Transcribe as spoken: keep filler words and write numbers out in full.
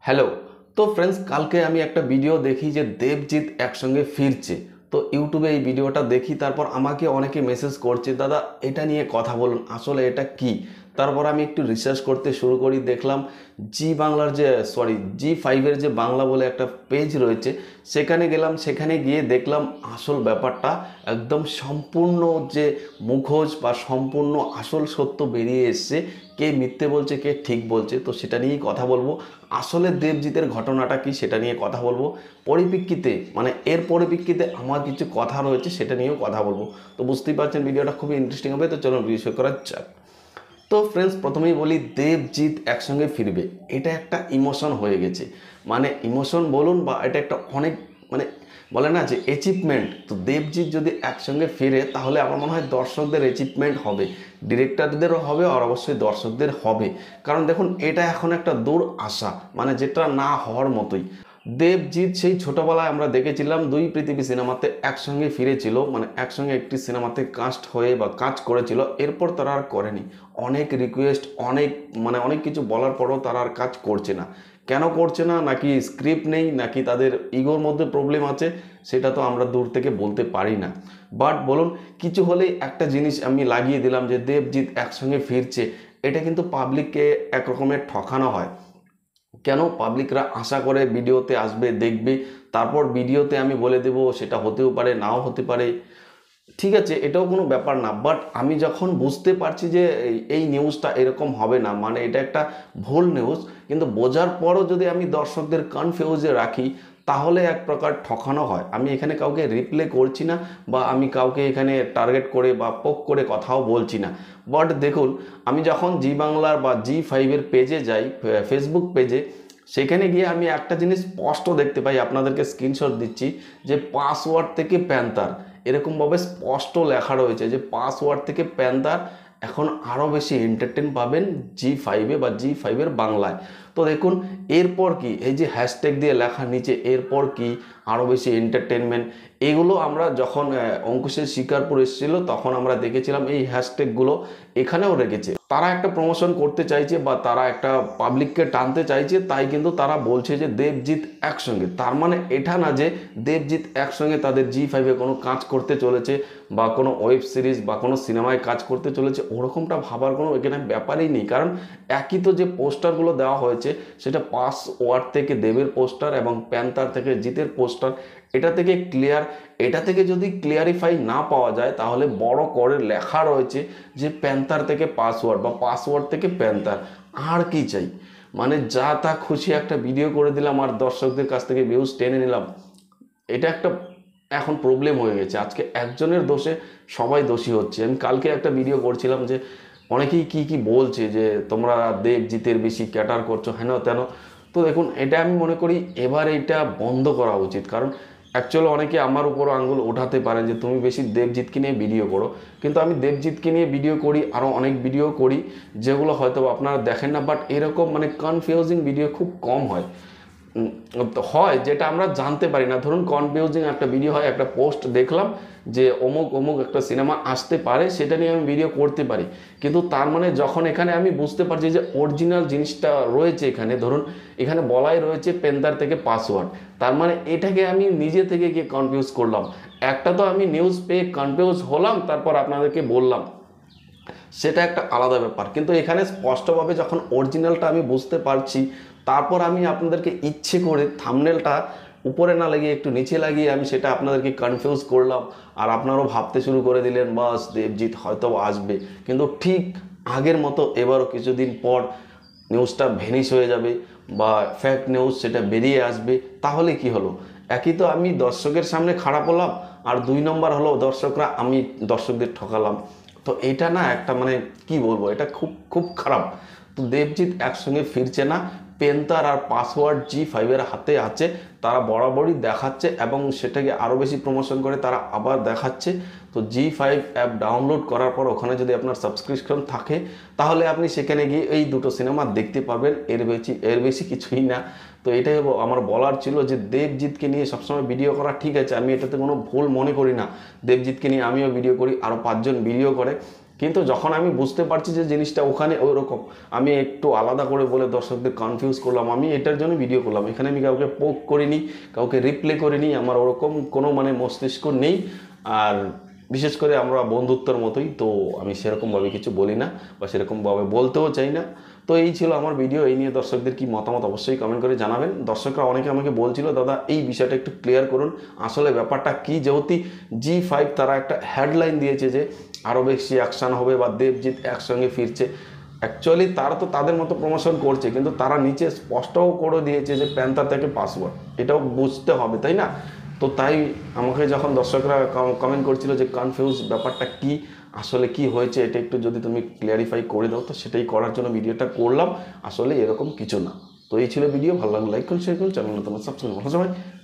Hello. তো friends, কালকে আমি একটা ভিডিও দেখি যে দেবজিৎ একসঙ্গে ফিরছে। তো ইউটিউবে এই ভিডিওটা দেখি, তারপর আমাকে অনেকে মেসেজ করছে, দাদা এটা নিয়ে কথা বলুন, আসলে এটা কি। তারপর আমি একটু রিসার্চ করতে শুরু করি, দেখলাম জি বাংলার যে সরি জি ফাইভের যে বাংলা বলে একটা পেজ রয়েছে, সেখানে গেলাম। সেখানে গিয়ে দেখলাম আসল ব্যাপারটা একদম সম্পূর্ণ যে মুখোশ বা সম্পূর্ণ আসল সত্য বেরিয়ে এসছে। কে মিথ্যে বলছে, কে ঠিক বলছে, তো সেটা নিয়েই কথা বলবো। আসলে দেবজিতের ঘটনাটা কি সেটা নিয়ে কথা বলবো। পরিপ্রেক্ষিতে মানে এর পরিপ্রেক্ষিতে আমার কিছু কথা রয়েছে, সেটা নিয়েও কথা বলবো। তো বুঝতেই পারছেন ভিডিওটা খুবই ইন্টারেস্টিং হবে। তো চলুন ভিডিও শুরু করা যাক। তো ফ্রেন্ডস, প্রথমেই বলি দেবজিৎ একসঙ্গে ফিরবে, এটা একটা ইমোশন হয়ে গেছে। মানে ইমোশন বলুন বা এটা একটা অনেক মানে বলে না যে অ্যাচিভমেন্ট। তো দেবজিৎ যদি একসঙ্গে ফিরে তাহলে আমার মনে হয় দর্শকদের অ্যাচিভমেন্ট হবে, ডিরেক্টরদেরও হবে আর অবশ্যই দর্শকদের হবে। কারণ দেখুন, এটা এখন একটা দূর আশা, মানে যেটা না হওয়ার মতোই। দেবজিৎ সেই ছোটবেলায় আমরা দেখেছিলাম দুই পৃথিবী সিনেমাতে একসঙ্গে ফিরেছিল, মানে একসঙ্গে একটি সিনেমাতে কাস্ট হয়ে বা কাজ করেছিল। এরপর তারা আর করেনি। অনেক রিকোয়েস্ট, অনেক মানে অনেক কিছু বলার পরও তারা আর কাজ করছে না। কেন করছে না? নাকি স্ক্রিপ্ট নেই, নাকি তাদের ইগোর মধ্যে প্রবলেম আছে, সেটা তো আমরা দূর থেকে বলতে পারি না। বাট বলুন, কিছু হলেই একটা জিনিস আমি লাগিয়ে দিলাম যে দেবজিৎ একসঙ্গে ফিরছে। এটা কিন্তু পাবলিককে এক রকমের ঠকানো হয়। কেন? পাবলিকরা আশা করে ভিডিওতে আসবে, দেখবে, তারপর ভিডিওতে আমি বলে দেব সেটা হতেও পারে, নাও হতে পারে। ঠিক আছে, এটাও কোনো ব্যাপার না। বাট আমি যখন বুঝতে পারছি যে এই এই নিউজটা এরকম হবে না, মানে এটা একটা ভুল নিউজ, কিন্তু বোঝার পরও যদি আমি দর্শকদের কনফিউজে রাখি, তাহলে এক প্রকার ঠকানো হয়। আমি এখানে কাউকে রিপ্লে করছি না, বা আমি কাউকে এখানে টার্গেট করে বা পোক করে কথাও বলছি না। বাট দেখুন, আমি যখন জি বাংলার বা জি ফাইভের পেজে যাই, ফেসবুক পেজে, সেখানে গিয়ে আমি একটা জিনিস স্পষ্ট দেখতে পাই, আপনাদেরকে স্ক্রিনশট দিচ্ছি, যে পাসওয়ার্ড থেকে প্যান্তার এরকমভাবে স্পষ্ট লেখা রয়েছে যে পাসওয়ার্ড থেকে প্যান্তার এখন আরও বেশি এন্টারটেন পাবেন জি ফাইভে বা জি ফাইভের বাংলায়। তো দেখুন, এরপর কি এই যে হ্যাশট্যাগ দিয়ে লেখা নিচে, এরপর কি আরও বেশি এন্টারটেনমেন্ট, এগুলো আমরা যখন অঙ্কুশের শিকারপুর এসেছিল তখন আমরা দেখেছিলাম এই হ্যাশট্যাগুলো এখানেও রেখেছে। তারা একটা প্রমোশন করতে চাইছে বা তারা একটা পাবলিককে টানতে চাইছে, তাই কিন্তু তারা বলছে যে দেবজিৎ একসঙ্গে। তার মানে এটা না যে দেবজিৎ একসঙ্গে তাদের জি ফাইভে কোনো কাজ করতে চলেছে বা কোনো ওয়েব সিরিজ বা কোনো সিনেমায় কাজ করতে চলেছে, ওরকমটা ভাবার কোনো এখানে ব্যাপারই নেই। কারণ একই তো যে পোস্টারগুলো দেওয়া হয়েছে, সেটা পাসওয়ার্ড থেকে দেবের পোস্টার এবং প্যান্তার থেকে জিতের পোস্টার। এটা থেকে ক্লিয়ার, এটা থেকে যদি ক্লিয়ারিফাই না পাওয়া যায়, তাহলে বড় করে লেখা রয়েছে যে প্যান্তার থেকে পাসওয়ার্ড বা পাসওয়ার্ড থেকে প্যান্তার। আর কি চাই? মানে যা তা খুশি একটা ভিডিও করে দিলাম আর দর্শকদের কাছ থেকে ভিউজ টেনে নিলাম। এটা একটা এখন প্রবলেম হয়ে গেছে। আজকে একজনের দোষে সবাই দোষী হচ্ছে। আমি কালকে একটা ভিডিও করছিলাম যে অনেকেই কি কি বলছে যে তোমরা দেবজিতের বেশি ক্যাটার করছো, হেন তেন। তো দেখুন, এটা আমি মনে করি এবার এটা বন্ধ করা উচিত। কারণ অ্যাকচুয়ালি অনেকে আমার উপর আঙ্গুল ওঠাতে পারেন যে তুমি বেশি দেবজিৎকে নিয়ে ভিডিও করো, কিন্তু আমি দেবজিৎকে নিয়ে ভিডিও করি, আরও অনেক ভিডিও করি যেগুলো হয়তো আপনারা দেখেন না। বাট এরকম মানে কনফিউজিং ভিডিও খুব কম হয় হয় যেটা আমরা জানতে পারি না। ধরুন কনফিউজিং একটা ভিডিও হয়, একটা পোস্ট দেখলাম যে অমুক অমুক একটা সিনেমা আসতে পারে, সেটা নিয়ে আমি ভিডিও করতে পারি। কিন্তু তার মানে যখন এখানে আমি বুঝতে পারছি যে অরিজিনাল জিনিসটা রয়েছে এখানে, ধরুন এখানে বলাই রয়েছে পেন্তার থেকে পাসওয়ার্ড, তার মানে এটাকে আমি নিজে থেকে গিয়ে কনফিউজ করলাম। একটা তো আমি নিউজ পেয়ে কনফিউজ হলাম, তারপর আপনাদেরকে বললাম, সেটা একটা আলাদা ব্যাপার। কিন্তু এখানে স্পষ্টভাবে যখন অরিজিনালটা আমি বুঝতে পারছি, তারপর আমি আপনাদেরকে ইচ্ছে করে থাম্বনেলটা উপরে না লাগিয়ে একটু নিচে লাগিয়ে আমি সেটা আপনাদেরকে কনফিউজ করলাম, আর আপনারাও ভাবতে শুরু করে দিলেন বাস দেবজিৎ হয়তো আসবে। কিন্তু ঠিক আগের মতো এবারও কিছুদিন পর নিউজটা ভ্যানিশ হয়ে যাবে বা ফেক নিউজ সেটা বেরিয়ে আসবে। তাহলে কি হলো? একই তো আমি দর্শকের সামনে খারাপ হলাম, আর দুই নম্বর হলো দর্শকরা আমি দর্শকদের ঠকালাম। তো এটা না একটা মানে কি বলবো, এটা খুব খুব খারাপ। তো দেবজিৎ একসঙ্গে ফিরছে না, পেন্তার আর পাসওয়ার্ড জি ফাইভের হাতে আছে। তারা বরাবরই দেখাচ্ছে এবং সেটাকে আরও বেশি প্রমোশন করে তারা আবার দেখাচ্ছে। তো জি ফাইভ অ্যাপ ডাউনলোড করার পর ওখানে যদি আপনার সাবস্ক্রিপশন থাকে, তাহলে আপনি সেখানে গিয়ে এই দুটো সিনেমা দেখতে পাবেন, এর বেশি এর বেশি কিছুই না। তো এটাই আমার বলার ছিল যে দেবজিৎকে নিয়ে সবসময় ভিডিও করা ঠিক আছে, আমি এটাতে কোনো ভুল মনে করি না। দেবজিৎকে নিয়ে আমিও ভিডিও করি, আরও পাঁচজন ভিডিও করে, কিন্তু যখন আমি বুঝতে পারছি যে জিনিসটা ওখানে ওইরকম, আমি একটু আলাদা করে বলে দর্শকদের কনফিউজ করলাম। আমি এটার জন্য ভিডিও করলাম, এখানে আমি কাউকে পোক করিনি, কাউকে রিপ্লে করিনি, আমার ওরকম কোনো মানে মস্তিষ্ক নেই। আর বিশেষ করে আমরা বন্ধুত্বর মতোই, তো আমি সেরকমভাবে কিছু বলি না বা সেরকমভাবে বলতেও চাই না। তো এই ছিল আমার ভিডিও, এই নিয়ে দর্শকদের কি মতামত অবশ্যই কমেন্ট করে জানাবেন। দর্শকরা অনেকে আমাকে বলছিল দাদা এই বিষয়টা একটু ক্লিয়ার করুন, আসলে ব্যাপারটা কি। যেহেতু জি ফাইভ তারা একটা হেডলাইন দিয়েছে যে আরও বেশি অ্যাকশান হবে বা দেবজিৎ একসঙ্গে ফিরছে, অ্যাকচুয়ালি তারা তো তাদের মতো প্রমোশন করছে, কিন্তু তারা নিচে স্পষ্টও করে দিয়েছে যে প্যান্থার থেকে পাসওয়ার্ড, এটাও বুঝতে হবে, তাই না? তো তাই আমাকে যখন দর্শকরা কমেন্ট করছিল যে কনফিউজ ব্যাপারটা কি, আসলে কি হয়েছে, এটা একটু যদি তুমি ক্লিয়ারিফাই করে দাও, তো সেটাই করার জন্য ভিডিওটা করলাম। আসলে এরকম কিছু না। তো এই ছিল ভিডিও, ভালো লাগলে লাইক করুন, শেয়ার করুন, চ্যানেল তোমার সাবস্ক্রাইব করুন। সবাই